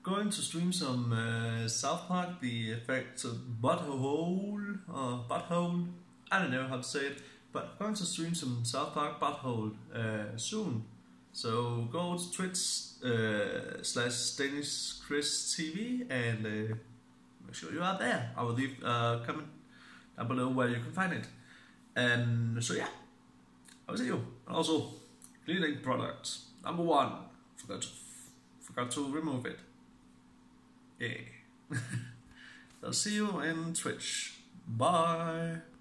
going to stream some South Park, the effect of butthole, or butthole, I don't know how to say it, but I'm going to stream some South Park butthole soon. So go to Twitch /Danish Krizz TV and make sure you are there. I will leave a comment down below where you can find it. So yeah, I will see you. And also, cleaning products #1. Forgot to remove it. Yeah. I'll see you in Twitch. Bye.